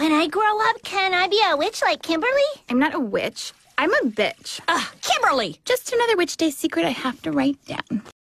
When I grow up, can I be a witch like Kimberly? I'm not a witch. I'm a bitch. Kimberly! Just another Witch Day secret I have to write down.